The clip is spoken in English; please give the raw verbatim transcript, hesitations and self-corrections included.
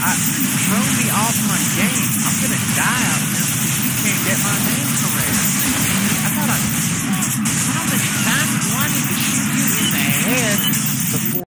I, throw me off my game. I'm gonna die out here